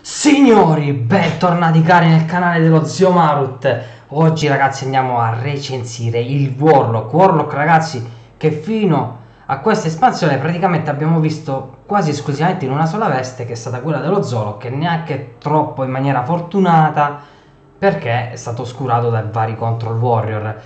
Signori, bentornati cari nel canale dello Zio Marut. Oggi ragazzi andiamo a recensire il Warlock, ragazzi, che fino a questa espansione praticamente abbiamo visto quasi esclusivamente in una sola veste, che è stata quella dello Zolok, e neanche troppo in maniera fortunata perché è stato oscurato dai vari Control Warrior.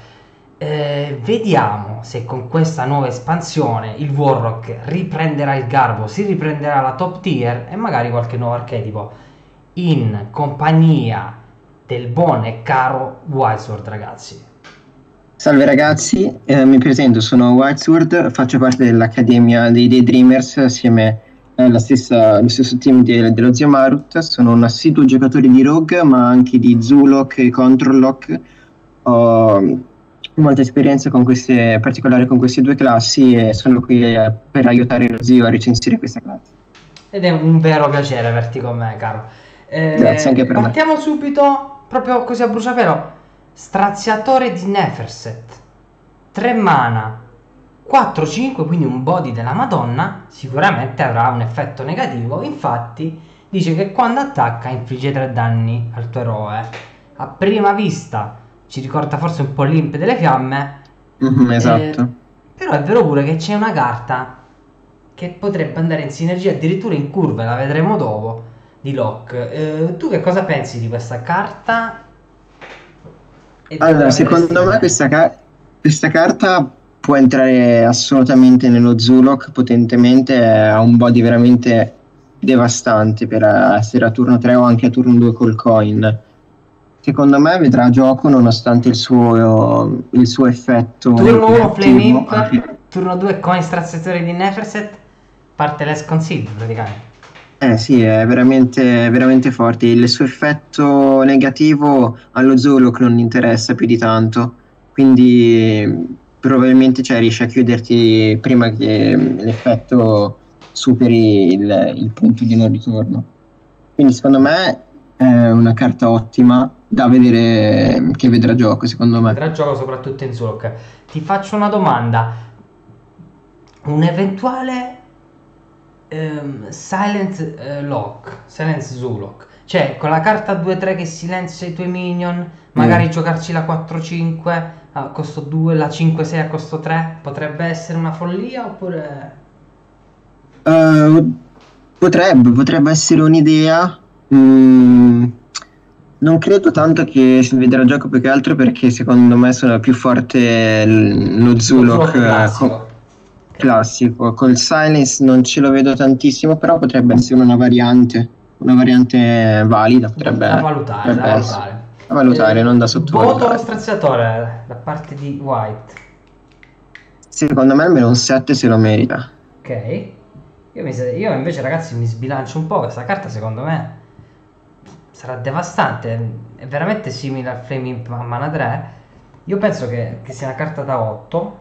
Vediamo se con questa nuova espansione il Warlock riprenderà il garbo, si riprenderà la top tier e magari qualche nuovo archetipo in compagnia del buon e caro Wildsword, ragazzi. Salve ragazzi, mi presento, sono Wildsword, faccio parte dell'Accademia dei Daydreamers assieme allo stesso team dello Zio Marut. Sono un assiduo giocatore di Rogue ma anche di Zulok e Control Lock. Ho molta esperienza con in particolare con queste due classi, e sono qui per aiutare lo Zio a recensire questa classe. Ed è un vero piacere averti con me, caro. Grazie anche per me. Partiamo subito, proprio così a bruciapelo. Straziatore di Neferset, 3 mana, 4-5, quindi un body della Madonna. Sicuramente avrà un effetto negativo. Infatti dice che quando attacca infligge 3 danni al tuo eroe. A prima vista ci ricorda forse un po' l'Imp delle fiamme. Esatto. Però è vero pure che c'è una carta che potrebbe andare in sinergia addirittura in curva, la vedremo dopo, di Locke. Tu che cosa pensi di questa carta? Allora, secondo me questa carta può entrare assolutamente nello Zulok potentemente, ha un body veramente devastante per essere a turno 3 o anche a turno 2 col coin. Secondo me vedrà gioco nonostante il suo effetto. Turno 1 Flame Imp, turno 2 coin straziatore di Neferset, parte less concealed praticamente. Sì, è veramente forte. Il suo effetto negativo allo Zulok non interessa più di tanto, quindi probabilmente riesce a chiuderti prima che l'effetto superi il punto di non ritorno. Quindi secondo me è una carta ottima da vedere, che vedrà gioco, secondo me. Vedrà gioco soprattutto in Zulok. Ti faccio una domanda. Un eventuale Silent Zulok, cioè con la carta 2-3 che silenzia i tuoi minion, magari giocarci la 4-5 a costo 2, la 5-6 a costo 3, potrebbe essere una follia oppure? Potrebbe essere un'idea. Non credo tanto che si vedrà gioco, più che altro perché secondo me sono più forte lo Zulok classico. Col Silence non ce lo vedo tantissimo, però potrebbe essere una variante valida, da valutare, non da sottovalutare. Voto allo straziatore da parte di White. Secondo me almeno un 7 se lo merita. Ok, io invece ragazzi mi sbilancio un po'. Questa carta secondo me sarà devastante, è veramente simile al Flame Imp a mana 3. Io penso che sia una carta da 8.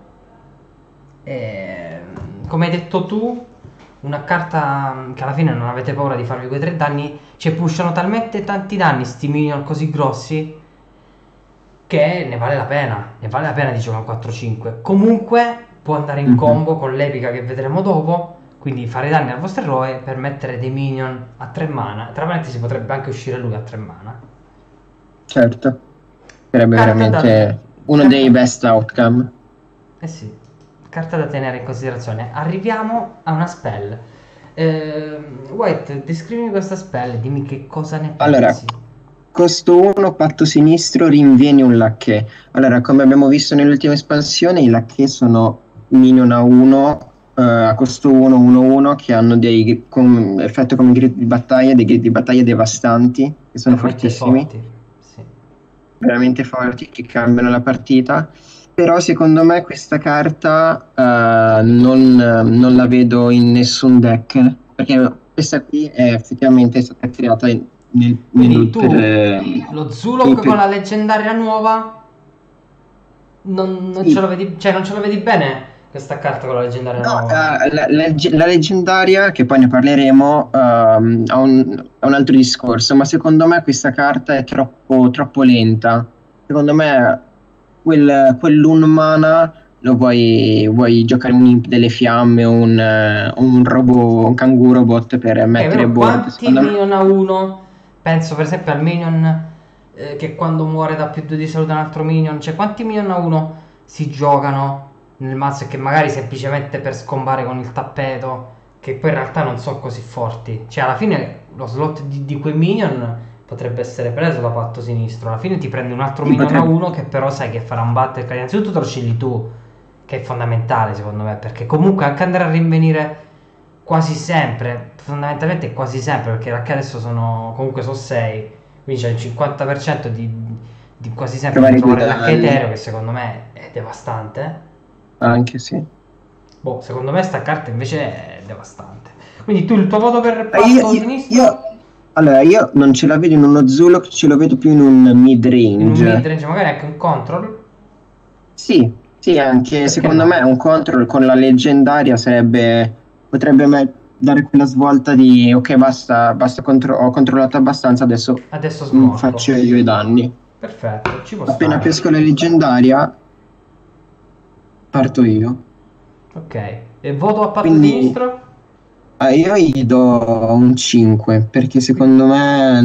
Come hai detto tu, una carta che alla fine non avete paura di farvi quei 3 danni, cioè pushano talmente tanti danni sti minion così grossi che ne vale la pena di giocare un 4-5. Comunque può andare in combo con l'epica che vedremo dopo, quindi fare danni al vostro eroe per mettere dei minion a 3 mana. Tra parentesi potrebbe anche uscire lui a 3 mana. Certo, sarebbe veramente uno dei best outcome. Eh sì, carta da tenere in considerazione. Arriviamo a una spell. White, descrivimi questa spell, dimmi che cosa ne pensi. Allora, costo 1, patto sinistro, rinvieni un lacchè. Allora, come abbiamo visto nell'ultima espansione, i lacchè sono minion a 1, a costo 1, 1-1, che hanno effetto come grid di battaglia, dei grid di battaglia devastanti, che sono fortissimi. Sì. Veramente forti, che cambiano la partita. Però secondo me questa carta non la vedo in nessun deck, perché questa qui è effettivamente stata creata lo Zulok con la leggendaria nuova non ce lo vedi, cioè non ce la vedi bene questa carta con la leggendaria nuova? La leggendaria, che poi ne parleremo, ha un altro discorso, ma secondo me questa carta è troppo lenta. Secondo me quell'un mana vuoi giocare un imp delle fiamme o un robot, un canguro bot per mettere Però board. quanti Secondo me minion a uno? Penso per esempio al minion che quando muore da più 2 di salute un altro minion. Cioè quanti minion a uno si giocano nel mazzo e che magari semplicemente per scombare con il tappeto, che poi in realtà non sono così forti. Cioè alla fine lo slot di quei minion potrebbe essere preso da patto sinistro. Alla fine ti prendi un altro sì, minion a potrebbe. uno che però sai che farà un battle. Innanzitutto te lo scegli tu, che è fondamentale secondo me, perché comunque anche andare a rinvenire quasi sempre, fondamentalmente quasi sempre, perché anche adesso comunque sono 6, quindi c'è il 50% di quasi sempre di Trovare due trovare l'H danni, etereo, che secondo me è devastante. anche sì. Boh, secondo me sta carta invece è devastante. Quindi tu il tuo voto per Ah, Io, patto io- sinistro? io- allora, io non ce la vedo in uno Zulok, ce lo vedo più in un In un mid-range. midrange, magari anche un control? Sì, sì, anche Perché secondo me no? un control con la leggendaria potrebbe dare quella svolta di ok, basta, ho controllato abbastanza, adesso Adesso smorto. faccio io i danni. Perfetto, ci può Appena stare. pesco la leggendaria, parto io. Ok. E voto a patto Quindi sinistro? io gli do un 5 perché secondo me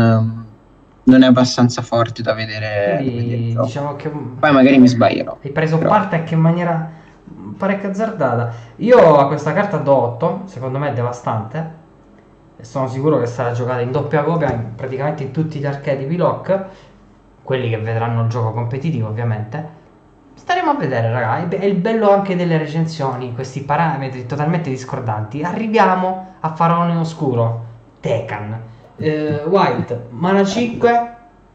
non è abbastanza forte da vedere il Quindi gioco. diciamo che Poi magari mi sbaglierò, hai preso però parte anche in maniera parecchio azzardata. Io a questa carta do 8, secondo me è devastante. E sono sicuro che sarà giocata in doppia copia praticamente in tutti gli archetipi lock, quelli che vedranno il gioco competitivo ovviamente. Staremo a vedere, raga. È il bello anche delle recensioni, questi parametri totalmente discordanti. Arriviamo a Faraone Oscuro, Tekan, White, mana 5,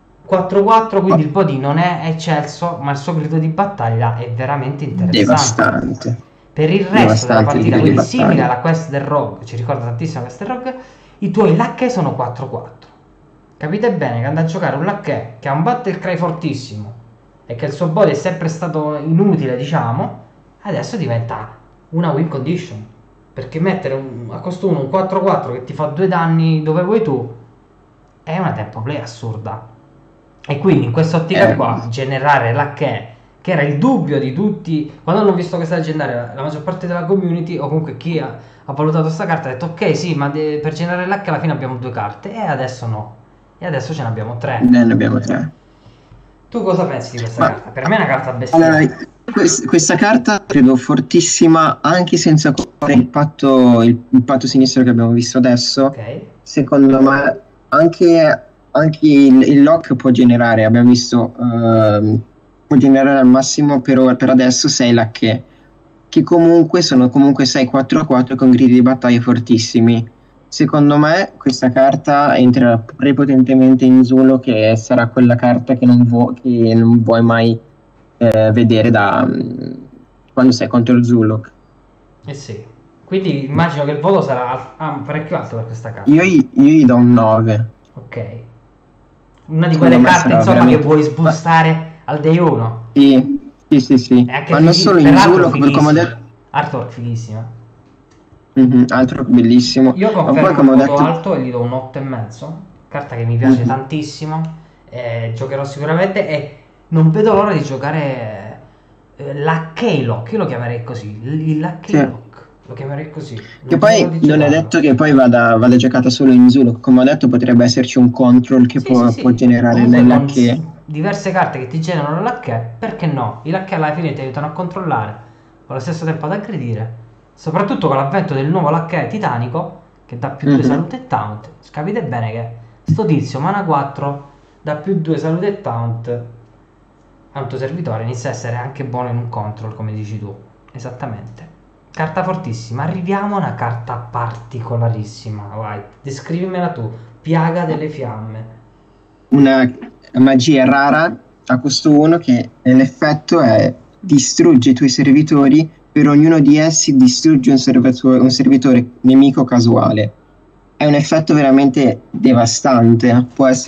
4-4, quindi il body non è eccelso, ma il suo grido di battaglia è veramente interessante. devastante. Per il resto della Devastante il partita, grido di quindi simile battaglia. alla quest del Rogue, ci ricorda tantissimo la quest del Rogue, i tuoi lacche sono 4-4. Capite bene che andate a giocare un lacche che ha un battle cry fortissimo e che il suo body è sempre stato inutile, diciamo, adesso diventa una win condition. Perché mettere a costo 1 un 4-4 che ti fa 2 danni dove vuoi tu è una tempo play assurda. E quindi in quest'ottica Eh, qua, generare che era il dubbio di tutti, quando hanno visto questa leggendaria, la maggior parte della community, o comunque chi ha valutato questa carta, ha detto ok sì, ma per generare l'H alla fine abbiamo 2 carte, e adesso no. E adesso ce ne abbiamo 3. ne abbiamo tre. Tu cosa pensi di questa Ma carta? Per me è una carta allora, bestiale. questa carta credo fortissima anche senza contare il patto sinistro che abbiamo visto adesso. Ok? Secondo me anche il lock può generare, abbiamo visto, può generare al massimo per adesso 6 che comunque sono comunque 6-4-4 con gridi di battaglia fortissimi. Secondo me questa carta entra prepotentemente in Zulu, che sarà quella carta che non vuoi mai vedere quando sei contro il Zuluk. Eh sì. Quindi immagino che il voto sarà parecchio alto per questa carta. Io gli do un 9. Ok. Una di Secondo quelle me carte, sarà insomma, che veramente. vuoi Ma, sboostare al day 1. sì. E anche Ma non solo in peraltro Zuluk, come ho fighissima. detto. Artwork fighissima. Altro bellissimo. Io Ma poi confermo il come ho voto detto. alto e gli do un 8,5. Carta che mi piace Mhm. tantissimo. Giocherò sicuramente e non vedo l'ora di giocare la K-Lock. Io lo chiamerei così. La Sì. K-Lock. Lo chiamerei così. Che Non vedo l'ora poi di non è giocarlo. detto che poi vada giocata solo in Zuluk. Come ho detto, potrebbe esserci un control che Sì, sì, può sì. generare Comunque nella con che. diverse carte che ti generano l'H, perché no? I L'H alla fine ti aiutano a controllare, allo stesso tempo ad aggredire. Soprattutto con l'avvento del nuovo L'H titanico, che dà più 2 salute e taunt. Capite bene che sto tizio, mana 4, dà più 2 salute e taunt a un tuo servitore. Inizia a essere anche buono in un control, come dici tu. Esattamente. Carta fortissima. Arriviamo a una carta particolarissima. Vai, descrivimela tu. Piaga delle fiamme. Una magia rara a costo 1 che l'effetto è distrugge i tuoi servitori, per ognuno di essi distrugge un servitore nemico casuale. È un effetto veramente devastante,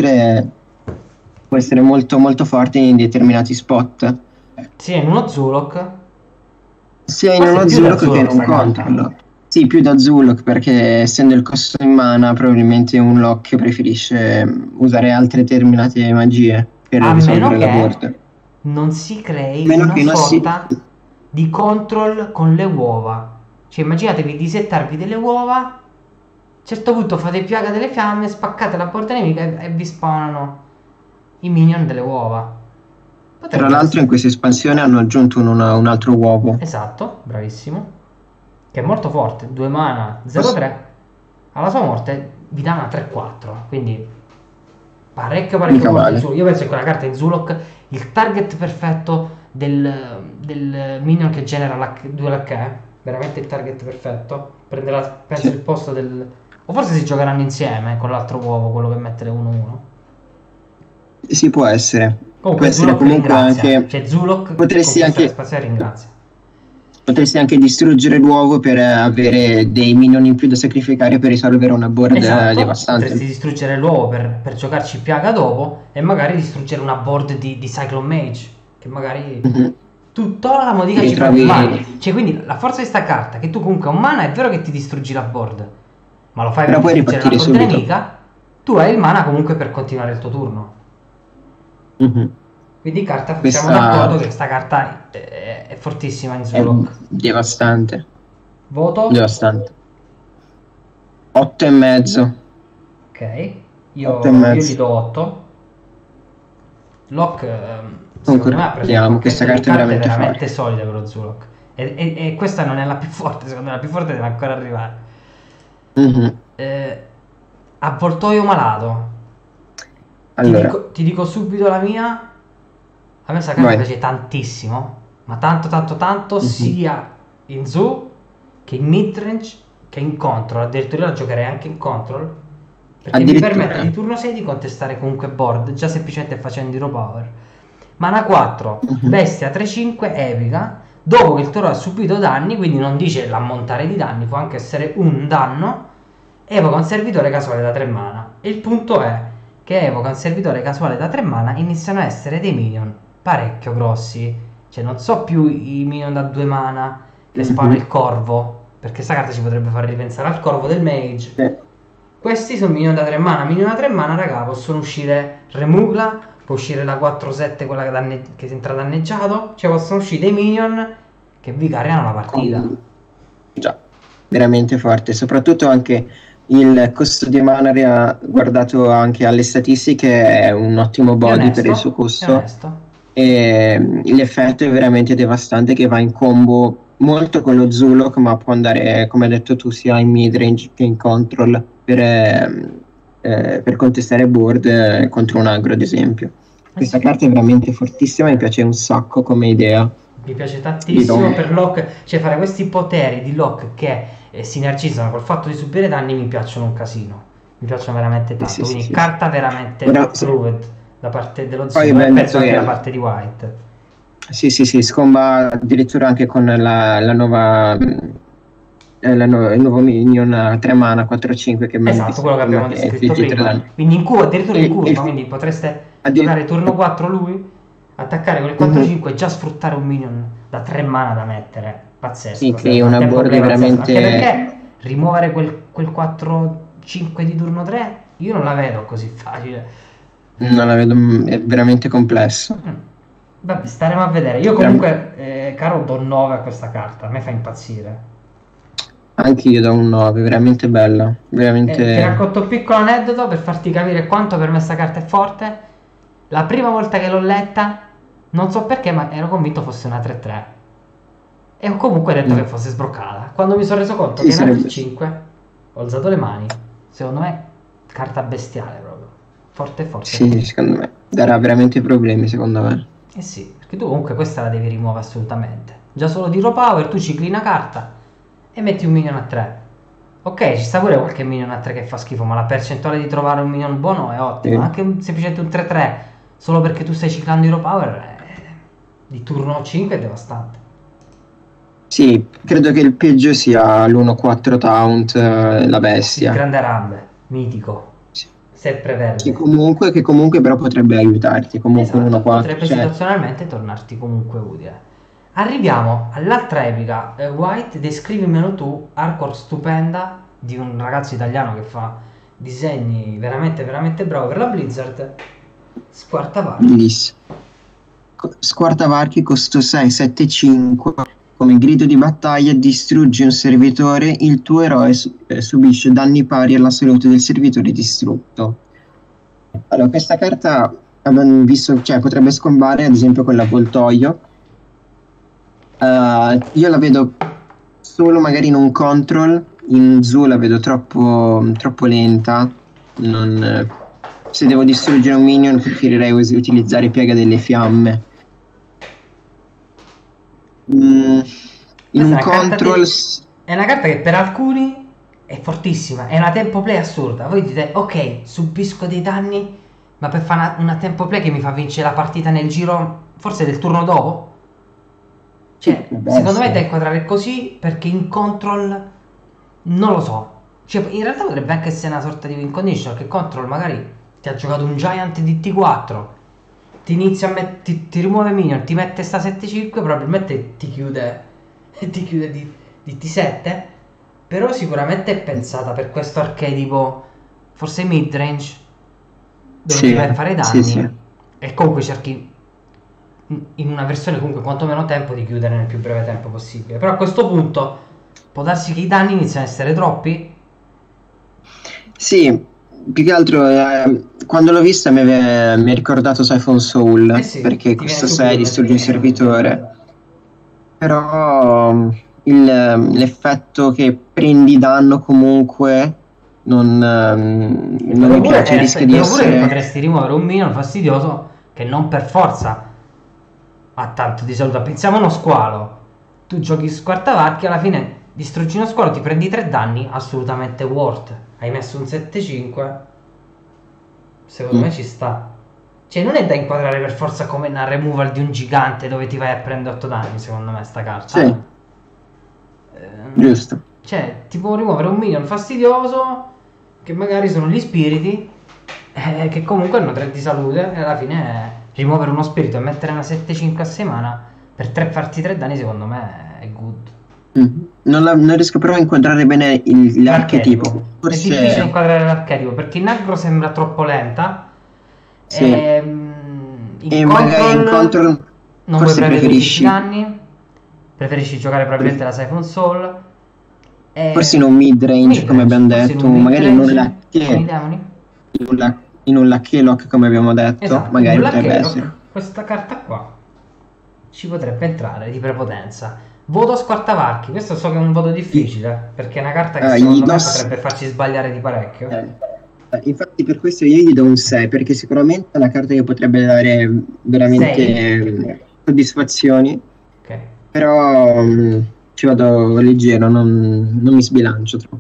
può essere molto molto forte in determinati spot, Sì, in uno Zulok. sia in Forse uno più da Zuluk che in Zulok un sta carta. control. Sì, più da Zuluk, perché essendo il costo in mana, probabilmente un lock preferisce usare altre determinate magie per A meno risolvere la che board. non si crei Meno una che non si. sorta di control con le uova. Cioè immaginatevi di settarvi delle uova, a un certo punto fate piaga delle fiamme, spaccate la porta nemica e vi spawnano i minion delle uova. Tra Potrebbe l'altro essere. in questa espansione hanno aggiunto un altro uovo. Esatto, bravissimo. Che è molto forte, 2 mana, 0-3. Alla sua morte vi dà una 3-4. Quindi parecchio Mica forte. male. Io penso che quella carta in Zulok il target perfetto del minion che genera 2 l'H. Veramente il target perfetto. Prenderà, penso, Sì. il posto del. O forse si giocheranno insieme con l'altro uovo, quello che mette le 1-1. Sì, può essere. Può Comunque essere Zulok comunque ringrazia. anche. Cioè Zulok con Potresti questa anche, espansione ringrazia. potresti anche distruggere l'uovo per avere dei minion in più da sacrificare per risolvere una board Esatto, devastante. potresti distruggere l'uovo per giocarci piaga dopo e magari distruggere una board di Cyclone Mage, che magari Mhm. tutta la modica Ti ci fa più ritrovi- male. Cioè, quindi la forza di sta carta, che tu comunque a un mana è vero che ti distruggi la board, ma lo fai Però per puoi distruggere una ripartire board subito. nemica, tu hai il mana comunque per continuare il tuo turno. Mhm. Quindi carta, siamo Questa d'accordo che questa carta è fortissima in è Zulok. devastante. Voto? Devastante. 8,5. Ok, Otto e io mezzo. gli do 8. Locke, secondo me ha preso un Concordiamo, questa pacchetto di carta è carte veramente veramente forte. solide per lo Zulok. E questa non è la più forte, secondo me la più forte deve ancora arrivare. Mhm. Avvoltoio malato. Allora, Ti dico subito la mia. A me questa carta vai. piace tantissimo, ma tanto tanto tanto, Mhm. sia in Zoo che in midrange che in control. Addirittura io la giocherei anche in control, perché mi Addirittura. permette di turno 6 di contestare comunque board, già semplicemente facendo hero power. Mana 4, Mhm. bestia 3-5, epica. Dopo che il toro ha subito danni, quindi non dice l'ammontare di danni, può anche essere un danno, evoca un servitore casuale da 3 mana. E il punto è che evoca un servitore casuale da 3 mana, iniziano a essere dei minion parecchio grossi. Cioè non so più i minion da 2 mana che spawna Mhm. il corvo, perché sta carta ci potrebbe far ripensare al corvo del mage. Sì. Questi sono minion da 3 mana. Minion da 3 mana, raga, possono uscire Remugla, può uscire la 4-7, quella che entra danneggiato. Cioè possono uscire dei minion che vi caricano la partita. Già, veramente forte. Soprattutto anche il costo di mana, guardato anche alle statistiche, è un ottimo È body per il onesto, suo è costo. onesto. E l'effetto è veramente devastante, che va in combo molto con lo Zulok, ma può andare, come hai detto tu, sia in midrange che in control per contestare board contro un aggro, ad esempio. Questa Sì. carta è veramente fortissima, mi piace un sacco come idea. Mi piace tantissimo Di Locke. per Locke, cioè fare questi poteri di Locke che sinergizzano col fatto di subire danni mi piacciono un casino. Mi piacciono veramente tanto. Sì, sì, Quindi sì, carta veramente Ora, sì. approved da parte dello Poi Zulu e bello penso anche che- da parte di White. Sì, scomba addirittura anche con la nuova il nuovo minion a 3 mana 4-5 che Esatto, quello che abbiamo che descritto infligge 3 prima. danni. Quindi in curva, addirittura in E- curva, e- quindi potreste addir- giocare turno 4 lui, attaccare con il 4-5 e già sfruttare un minion da 3 mana da mettere. Pazzesco. Sì, Cioè, crei fa una tempo board play pazzesco. veramente- Anche perché rimuovere quel 4-5 di turno 3 io non la vedo così facile. Non la vedo, è veramente complesso. Vabbè, staremo a vedere. Io comunque, caro, do 9 a questa carta. A me fa impazzire. Anche io do un 9, veramente bella, Ti veramente. racconto un piccolo aneddoto per farti capire quanto per me questa carta è forte. La prima volta che l'ho letta, non so perché, ma ero convinto fosse una 3-3. E ho comunque detto che fosse sbroccata. Quando mi sono reso conto Sì, che era sarebbe- 5, ho alzato le mani. Secondo me, carta bestiale proprio. Forte forte. Sì, secondo me darà veramente problemi, secondo me. Eh sì, perché tu comunque questa la devi rimuovere assolutamente. Già solo di raw power, tu cicli una carta e metti un minion a 3. Ok, ci sta pure qualche minion a 3 che fa schifo, ma la percentuale di trovare un minion buono è ottima. Sì. Anche semplicemente un 3-3, solo perché tu stai ciclando hero power, di turno 5 è devastante. Sì, credo che il peggio sia l'1-4 Taunt, la Il bestia. grande Rambe, mitico, Sì. sempre verde. Che comunque però potrebbe aiutarti. Comunque un Esatto, 1-4. potrebbe Cioè, situazionalmente tornarti comunque utile. Arriviamo all'altra epica. White, descrivimelo tu, hardcore stupenda di un ragazzo italiano che fa disegni veramente veramente bravo per la Blizzard. Squartavarchi. bellissimo. Squartavarchi costo 6-7-5. come grido di battaglia: distruggi un servitore, il tuo eroe subisce danni pari alla salute del servitore distrutto. Allora, questa carta, visto, cioè, potrebbe scombare ad esempio con l'avvoltoio. Io la vedo solo magari in un control, in Zoo la vedo troppo lenta. Se devo distruggere un minion preferirei utilizzare Piega delle Fiamme. In un control è una carta che per alcuni è fortissima, è una tempo play assurda. Voi dite ok, subisco dei danni, ma per fare una tempo play che mi fa vincere la partita nel giro forse del turno dopo? Cioè, secondo me è da inquadrare così, perché in control non lo so. Cioè, in realtà potrebbe anche essere una sorta di win condition, che control magari ti ha giocato un giant di T4, ti inizia ti rimuove minion, ti mette sta 7-5, probabilmente ti chiude di T7. Però sicuramente è pensata per questo archetipo, forse mid range, dove ti vai a fare danni, e comunque cerchi in una versione comunque quanto meno tempo di chiudere nel più breve tempo possibile. Però a questo punto può darsi che i danni iniziano a essere troppi. Sì, più che altro quando l'ho vista mi ha ricordato Siphon Soul, perché questo 6 distrugge un servitore. Però l'effetto che prendi danno comunque non mi piace, rischia di essere... Oppure potresti rimuovere un minion fastidioso che non per forza ha tanto di salute. Pensiamo a uno squalo, tu giochi squartavarchi, alla fine distruggi uno squalo, ti prendi 3 danni, assolutamente worth. Hai messo un 7-5, secondo me ci sta. Cioè non è da inquadrare per forza come una removal di un gigante dove ti vai a prendere 8 danni, secondo me sta carta. Sì, giusto. Cioè ti può rimuovere un minion fastidioso, che magari sono gli spiriti, che comunque hanno 3 di salute, e alla fine rimuovere uno spirito e mettere una 7-5 a 6 mana per farti 3 danni, secondo me è good. Non riesco però a inquadrare bene l'archetipo. Forse... È difficile inquadrare l'archetipo perché in aggro sembra troppo lenta. Sì. In control non vuoi prendere tutti i danni, preferisci giocare probabilmente la Siphon Soul. Forse in un mid range, come abbiamo detto, magari in un Lucky Lock, come abbiamo detto, esatto, magari potrebbe essere. Questa carta qua ci potrebbe entrare di prepotenza. Voto squartavarchi, questo so che è un voto difficile, perché è una carta che secondo me potrebbe farci sbagliare di parecchio. Infatti per questo io gli do un 6, perché sicuramente è una carta che potrebbe dare veramente soddisfazioni. Okay. Però ci vado leggero, non mi sbilancio troppo.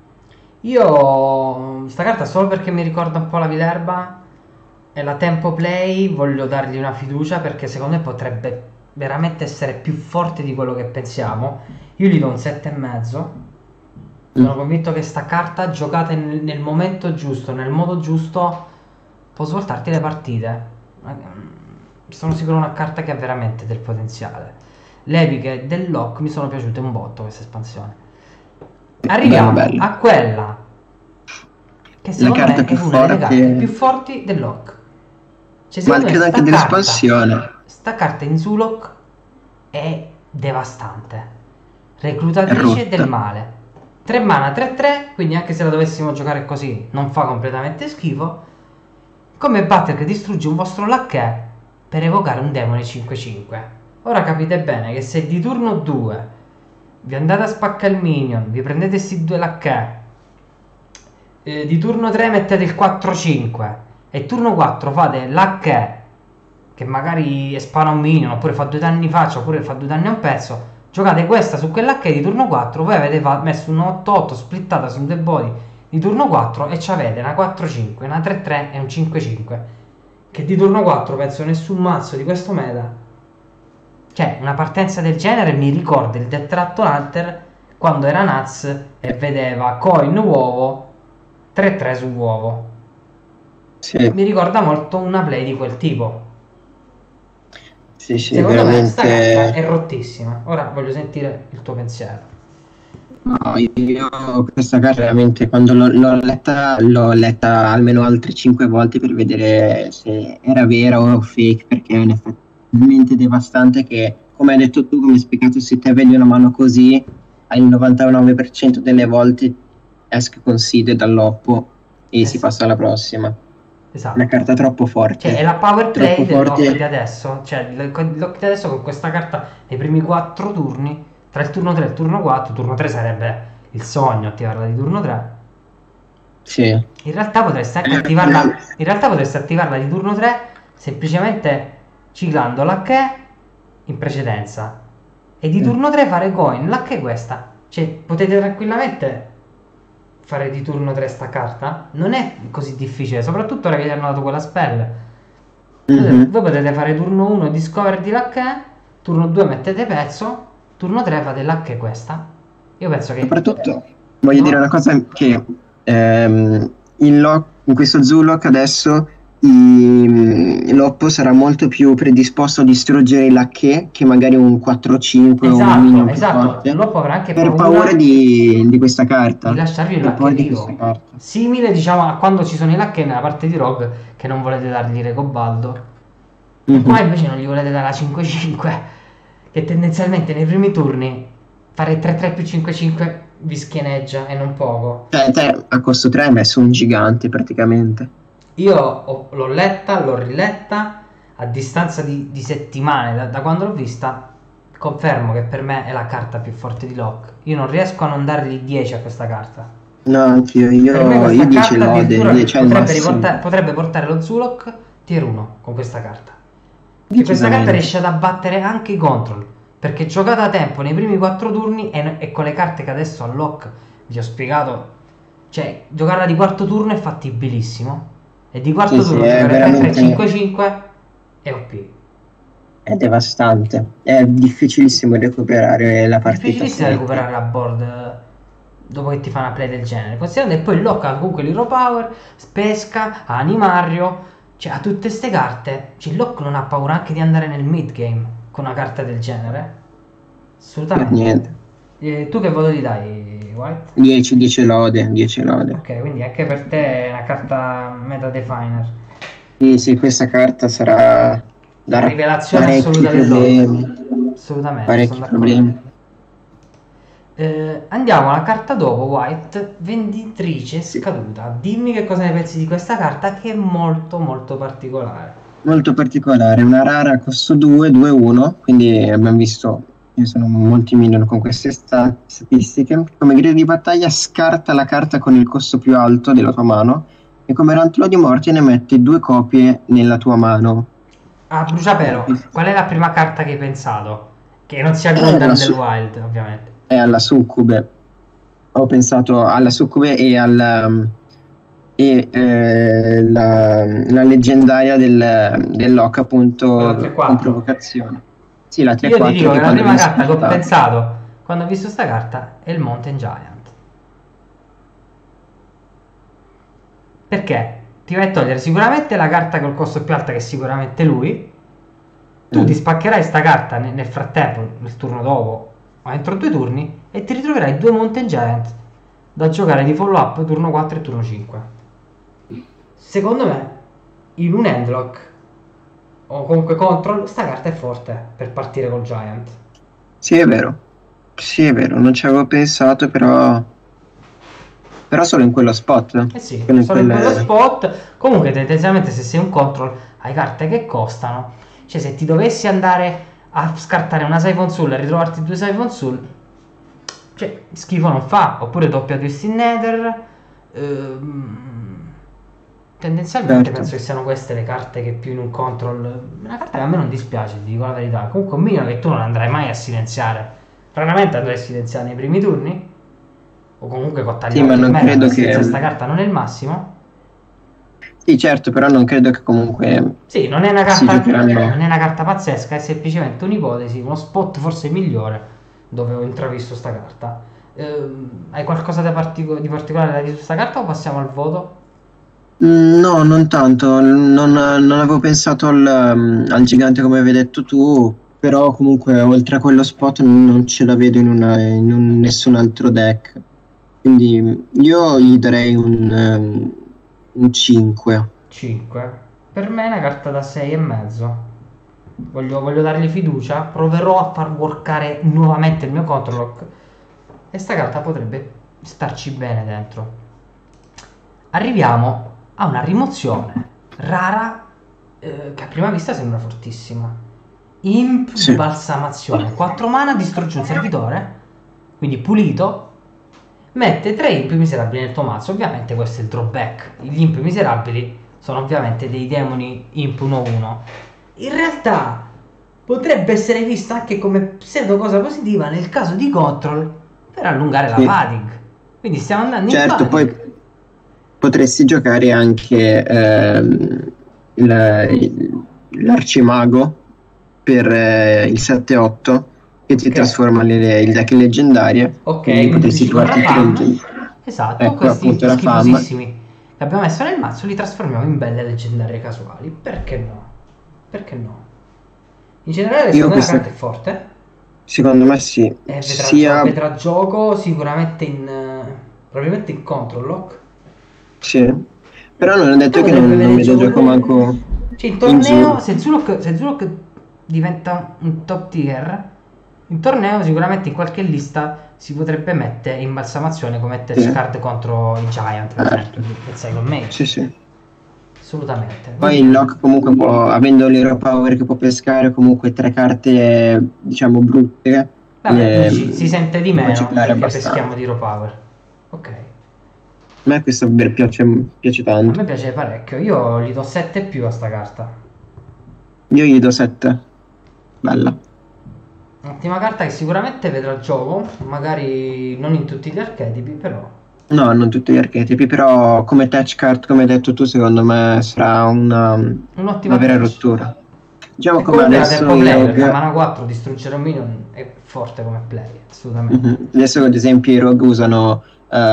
Io sta carta solo perché mi ricorda un po' la Viterba e la tempo play voglio dargli una fiducia, perché secondo me potrebbe veramente essere più forte di quello che pensiamo. Io gli do un 7,5. Sono convinto che sta carta giocata nel momento giusto, nel modo giusto, può svoltarti le partite. Sono sicuro una carta che ha veramente del potenziale. Le epiche del lock mi sono piaciute un botto, questa espansione. Arriviamo a quella che secondo me è una delle carte più forti del lock. Cioè, ma credo anche dell'espansione. Sta carta in Zulok è devastante. Reclutatrice del male. 3 mana 3-3, quindi anche se la dovessimo giocare così non fa completamente schifo. Come battere che distrugge un vostro lacchè per evocare un demone 5-5. Ora capite bene che se di turno 2 vi andate a spaccare il minion, vi prendete questi 2 lacchè, di turno 3 mettete il 4-5 e turno 4 fate lacchè che magari spara un minion, oppure fa 2 danni in faccia, oppure fa 2 danni a un pezzo, giocate questa su quell'HK di turno 4, voi avete messo un 8-8 splittata su un dead body di turno 4 e avete una 4-5, una 3-3 e un 5-5, che di turno 4 penso nessun mazzo di questo meta. Cioè, una partenza del genere mi ricorda il Death Rattle Hunter quando era Nats e vedeva coin uovo 3-3 su uovo. Sì. Mi ricorda molto una play di quel tipo. Sì, secondo veramente... me sta carta è rottissima. Ora voglio sentire il tuo pensiero. No, io questa carta veramente quando l'ho letta almeno altre 5 volte per vedere se era vera o fake, perché è un effetto talmente devastante che come hai detto tu, come hai spiegato, se te vedi una mano così, al 99% delle volte esce con Seed dall'oppo e si passa alla prossima. Una Esatto. carta troppo Cioè, è forte. la power Troppo play del lock di forte. adesso. Cioè, il lock di adesso con questa carta nei primi 4 turni, tra il turno 3 e il turno 4, turno 3 sarebbe il sogno attivarla di turno 3. Sì. In realtà potresti anche attivarla. In realtà potresti attivarla di turno 3 semplicemente ciclando la che in precedenza. E di turno 3 fare coin. La che è questa. Cioè, potete tranquillamente fare di turno 3 sta carta. Non è così difficile, soprattutto ora che gli hanno dato quella spell. Mhm. Voi potete fare turno 1 discover di lacche, turno 2 mettete pezzo, turno 3 fate lacche questa. Io penso che... Soprattutto voglio dire No? una cosa che in questo Zulok adesso l'Oppo sarà molto più predisposto a distruggere la che magari un 4-5 o un Esatto, minion più esatto. forte L'Oppo avrà anche per paura paura di questa di carta. lasciarvi il Per lacche paura di questa vivo. carta. Simile, diciamo, a quando ci sono i lacche nella parte di Rogue che non volete dargli Recobaldo. E qua Mhm. invece non gli volete dare la 5-5, che tendenzialmente nei primi turni fare 3-3 più 5-5 vi schieneggia e non poco. Cioè, te a costo 3 hai messo un gigante praticamente. Io l'ho letta, l'ho riletta a distanza di settimane da quando l'ho vista. Confermo che per me è la carta più forte di Locke. Io non riesco a non dargli 10 a questa carta. No, anch'io, Per me io questa 10 carta lode, addirittura 10 al massimo. potrebbe portare lo Zulok tier 1 con questa carta. Che questa carta Decisamente. riesce ad abbattere anche i control. Perché giocata a tempo nei primi 4 turni e con le carte che adesso a Lock vi ho spiegato. Cioè, giocarla di quarto turno è fattibilissimo. E di Sì, quarto sì, turno è giocare veramente 3-3-5-5 è OP. è devastante. È difficilissimo recuperare la partita Difficilissimo sempre. recuperare la board dopo che ti fa una play del genere. Considerando che poi il Lock ha comunque l'Hero Power, pesca, ha Animario, cioè ha tutte ste carte. Cioè, il Lock non ha paura anche di andare nel mid game con una carta del genere. Per Assolutamente. niente. Tu che voto gli dai, White? 10, 10 lode, 10 lode. Ok, quindi anche per te è una carta meta definer. Sì, sì, questa carta sarà La darà rivelazione parecchi assoluta del Lock. problemi. Assolutamente, sono Parecchi d'accordo. problemi. Andiamo alla carta dopo, White, venditrice Sì. scaduta. Dimmi che cosa ne pensi di questa carta che è molto molto particolare. Molto particolare, una rara costo 2, 2-1, quindi abbiamo visto che sono molti minion con queste statistiche. Come grido di battaglia scarta la carta con il costo più alto della tua mano e come rantolo di morte ne metti 2 copie nella tua mano. A bruciapelo, qual è la prima carta che hai pensato? Che non sia È Gul'dan del Wild, ovviamente. è alla succube. Ho pensato alla succube e la leggendaria del Lock Quella appunto con 3-4. provocazione. Sì, la Io ti 3-4 dico che che la quando prima viene carta che ho scartata. pensato quando ho visto sta carta è il Mountain Giant. Perché? Ti vai a togliere sicuramente la carta col costo più alto, che è sicuramente lui. Tu ti spaccherai sta carta nel frattempo, nel turno dopo, o entro 2 turni, e ti ritroverai 2 Mountain Giant da giocare di follow up turno 4 e turno 5. Secondo me, in un endlock o comunque control, sta carta è forte per partire col Giant. Sì, è vero. Sì, è vero, non ci avevo pensato, però solo in quello spot. Eh sì, Solo in solo in quello quelle... spot. Comunque, tendenzialmente, se sei un control, hai carte che costano. Cioè, se ti dovessi andare a scartare una Siphon Soul e ritrovarti 2 Siphon Soul, cioè, schifo non fa. Oppure doppia Twisted Nether. Tendenzialmente Certo. penso che siano queste le carte che più in un control. Una carta che a me non dispiace, ti dico la verità. Comunque, un minion che tu non andrai mai a silenziare. Raramente andrai a silenziare nei primi turni. O comunque con Sì, ma tagliato il non meta, credo per silenziare che... sta carta non è il massimo. Sì, certo, però non credo che comunque Sì, si non è giocheranno... una carta pazzesca, è semplicemente un'ipotesi, uno spot forse migliore dove ho intravisto sta carta. Hai qualcosa di particolare da dire su sta carta o passiamo al voto? No, non tanto, non avevo pensato al gigante come avevi detto tu, però comunque oltre a quello spot non ce la vedo nessun altro deck. Quindi io gli darei un 5. 5. Per me è una carta da 6 e mezzo. voglio dargli fiducia, proverò a far workare nuovamente il mio control lock e sta carta potrebbe starci bene dentro. Arriviamo a una rimozione rara, che a prima vista sembra fortissima. Imp Sì. balsamazione, 4 mana, distrugge un servitore, quindi pulito, mette 3 imp miserabili nel tuo mazzo. Ovviamente questo è il drawback, gli imp miserabili sono ovviamente dei demoni imp 1-1. In realtà potrebbe essere visto anche come pseudo cosa positiva nel caso di control per allungare la Sì. fatigue. Quindi stiamo andando in Certo, fatigue. poi potresti giocare anche l'arcimago per il 7-8 che ti Ok. trasforma il deck in leggendarie. Ok, Quindi potresti dici come la trovarti fam. Esatto, ecco, questi appunto la fam. schifosissimi che abbiamo messo nel mazzo li trasformiamo in belle leggendarie casuali. Perché no? Perché no? In generale Io secondo me la questa- carta è forte. Secondo me sì, Vedrà gioco sicuramente probabilmente in control lock. sì. Però non ho detto che Potrebbe non avere vedo gioco manco Cioè in in torneo, Zulk. se Zulok diventa un top tier, in torneo sicuramente in qualche lista si potrebbe mettere in balsamazione come test Sì. card contro i Giant, per esempio, del Cyclone Mage. Sì, sì. Assolutamente. Poi il lock comunque avendo l'Hero Power che può pescare comunque 3 carte diciamo brutte, Vabbè, tu dici, si sente di può meno ciclare perché abbastanza. peschiamo di Hero Power. Ok. A me questo piace A tanto. me piace parecchio. Io gli do 7 più a sta carta. Io gli do 7. Bella. Ottima carta che sicuramente vedrà gioco, magari non in tutti gli archetipi, però. No, non tutti gli archetipi, però come touch card, come hai detto tu, secondo me sarà Un'ottima una vera touch. rottura. Diciamo E come comunque la adesso tempo i play, perché a rogue. mana 4 distruggere un minion è forte come play, assolutamente. Adesso ad esempio i rogue usano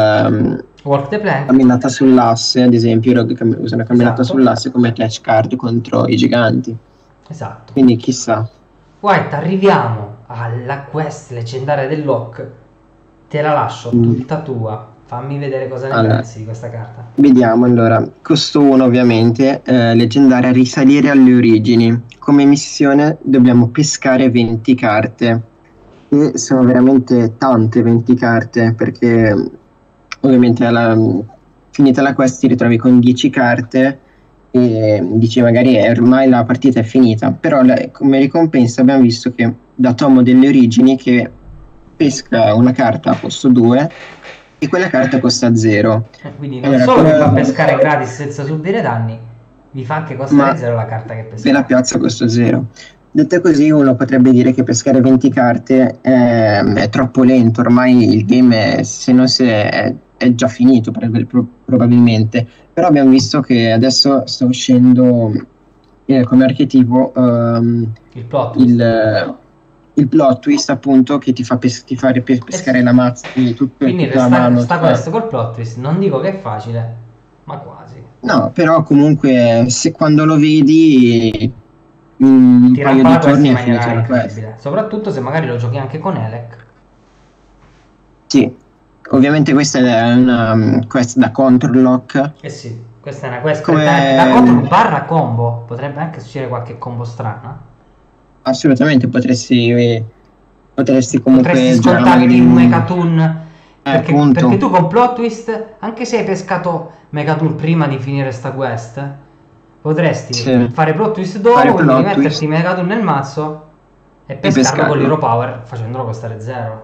Walk the plank, camminata sull'asse, ad esempio i rogue usano camminata Esatto. sull'asse come touch card contro i giganti. esatto. Quindi chissà. White, arriviamo alla quest leggendaria del lock. Te la lascio tutta tua. Fammi vedere cosa ne Allora. pensi di questa carta. Vediamo allora, costo 1 ovviamente, leggendaria risalire alle origini. Come missione dobbiamo pescare 20 carte. E sono veramente tante 20 carte perché ovviamente finita la quest ti ritrovi con 10 carte e dici magari ormai la partita è finita, però come ricompensa abbiamo visto che da Tomo delle origini che pesca una carta a costo 2 e quella carta costa 0. Quindi non Allora, solo vi come- fa pescare gratis senza subire danni, vi fa anche costare Ma 0 la carta che ve la pesca. piazza a costo 0. Detto così, uno potrebbe dire che pescare 20 carte è troppo lento, ormai il game se non si è già finito probabilmente, però abbiamo visto che adesso sta uscendo come archetipo Il plot twist. il plot twist appunto che ti fa pescare sì. la mazza di tutta Quindi la mano. sta quest col plot twist, non dico che è facile, ma quasi. No, però comunque se quando lo vedi un Ti paio rampa di la quest turni in è finita maniera la quest. incredibile. Soprattutto se magari lo giochi anche con Elec. Sì, ovviamente questa è una quest da control lock. Eh sì, questa è una quest Come- da control barra combo. Potrebbe anche succedere qualche combo strana. Assolutamente potresti comunque Potresti girare scontarti magari un Megatoon. Perché, appunto. perché tu con plot twist, anche se hai pescato Megatoon prima di finire sta quest, potresti Sì. fare plot twist dopo, Fare quindi plot metterti twist. Megatoon nel mazzo e pescarlo pescarlo. con l'Hero Power facendolo costare 0.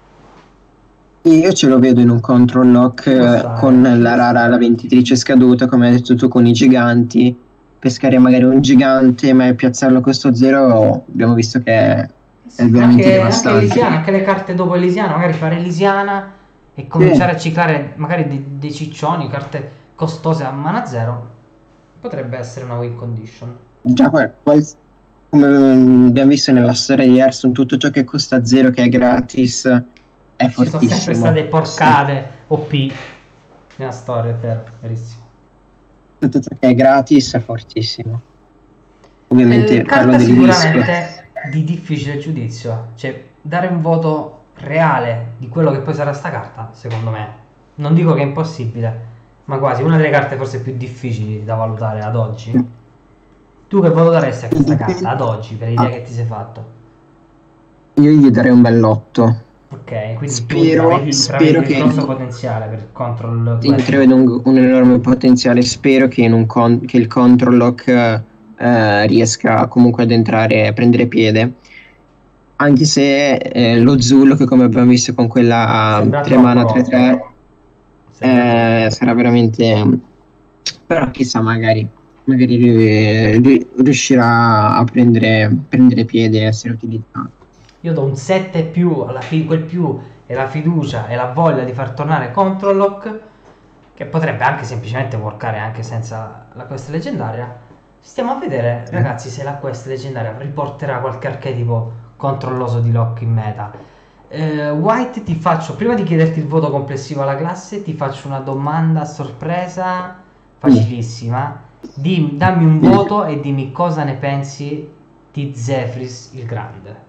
Io ce lo vedo in un control lock Ci può stare, con ci può la rara, stare. la venditrice scaduta, come hai detto tu, con i giganti. Pescare magari un gigante, ma piazzarlo a costo 0, abbiamo visto che è veramente Anche devastante. Elisiana, anche le carte dopo Elisiana, magari fare Elisiana e cominciare a ciclare magari dei ciccioni, carte costose a mana 0, potrebbe essere una win condition. Già come abbiamo visto nella storia di Hearthstone, tutto ciò che costa 0, che è gratis, è Ci sono fortissimo. sempre state porcate OP nella storia, è vero, verissimo. Tutto ciò che è gratis è fortissimo. Ovviamente parlo Carta del rischio. sicuramente di difficile giudizio, cioè dare un voto reale di quello che poi sarà sta carta, secondo me, non dico che è impossibile, ma quasi una delle carte forse più difficili da valutare ad oggi. Tu che voto daresti a questa Dipende- carta ad oggi per l'idea ah, che ti sei fatto? io gli darei un bell'otto. Ok, quindi tu Spero, spero intravedi che grosso potenziale per Control intravedo quello. un enorme potenziale. Spero che, che il control lock riesca comunque ad entrare a prendere piede. Anche se lo Zullo, che come abbiamo visto con quella Sembra 3 troppo mana lock. 3-3, Sembra troppo. sarà veramente. Però chissà, magari riuscirà a prendere piede e essere utilizzato. Io do un 7 più, quel più è la fiducia e la voglia di far tornare Control Lock, che potrebbe anche semplicemente workare anche senza la quest leggendaria. Stiamo a vedere, ragazzi, se la quest leggendaria riporterà qualche archetipo controlloso di Lock in meta. White, ti faccio, prima di chiederti il voto complessivo alla classe, ti faccio una domanda a sorpresa facilissima. Dammi un voto e dimmi cosa ne pensi di Zephrys il Grande.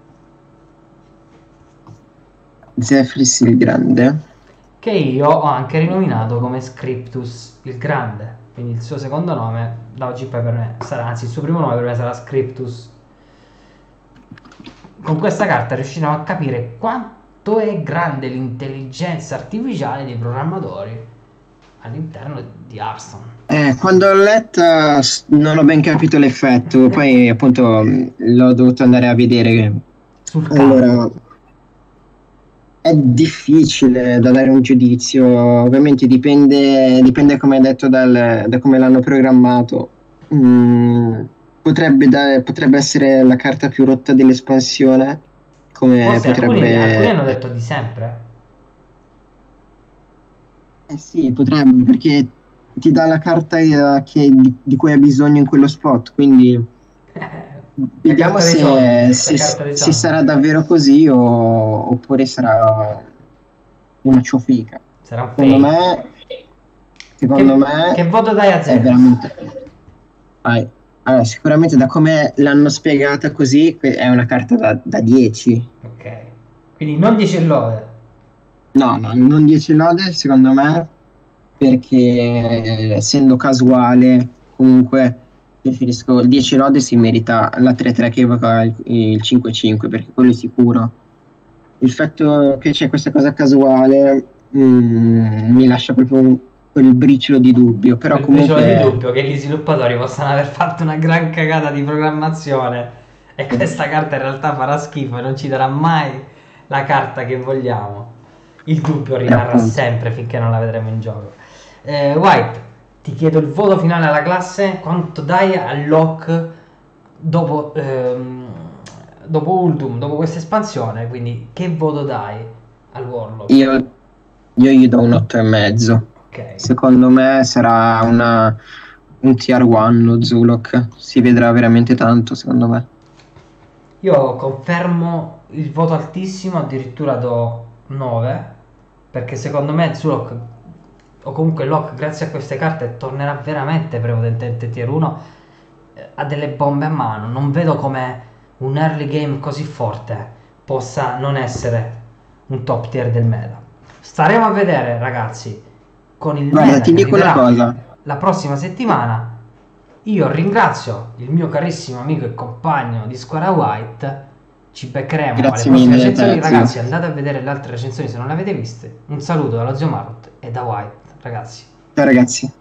Zephrys il Grande. Che io ho anche rinominato come Scriptus il Grande, quindi il suo secondo nome da oggi poi per me sarà, anzi il suo primo nome per me sarà Scriptus. Con questa carta riusciremo a capire quanto è grande l'intelligenza artificiale dei programmatori all'interno di Hearthstone. Quando l'ho letta non ho ben capito l'effetto, poi appunto l'ho dovuto andare a vedere. Sul campo. Allora, è difficile da dare un giudizio, ovviamente dipende come hai detto da come l'hanno programmato. Potrebbe essere la carta più rotta dell'espansione, come Forse alcuni potrebbe. hanno detto di sempre. Eh sì, potrebbe, perché ti dà la carta di cui hai bisogno in quello spot, quindi La vediamo carta dei sogni, la se carta dei se sogni. sarà davvero così oppure sarà una ciofeca. Sarà un Secondo fake. me, secondo me Che voto dai a è Zephyr? veramente. Vai. Allora, sicuramente da come l'hanno spiegata così è una carta da 10. Ok. Quindi non 10 lode. No, no, non 10 lode secondo me, perché essendo casuale, comunque preferisco il 10 lode, si merita la 3-3 che evoca il 5-5, perché quello è sicuro. Il fatto che c'è questa cosa casuale mi lascia proprio quel briciolo di dubbio, però Quel briciolo di comunque. dubbio che gli sviluppatori possano aver fatto una gran cagata di programmazione e questa carta in realtà farà schifo e non ci darà mai la carta che vogliamo. Il dubbio rimarrà Appunto. sempre finché non la vedremo in gioco. White, ti chiedo il voto finale alla classe. Quanto dai al lock dopo Ultum, dopo questa espansione? Quindi che voto dai al Warlock? Io gli do un 8,5. Ok. Secondo me sarà un tier 1 lo Zulok. Si vedrà veramente tanto, secondo me. Io confermo il voto altissimo, addirittura do 9, perché secondo me Zulok, o comunque Locke, grazie a queste carte, tornerà veramente prepotente tier 1, ha delle bombe a mano. Non vedo come un early game così forte possa non essere un top tier del meta. Staremo a vedere, ragazzi, con il Guarda, meta ti che dico una arriverà cosa. la prossima settimana. Io ringrazio il mio carissimo amico e compagno di Squadra White. Ci beccheremo alle Grazie prossime mille, recensioni. Tezio. Ragazzi, andate a vedere le altre recensioni se non le avete viste. Un saluto dallo zio Marot e da White, ragazzi. Ciao ragazzi.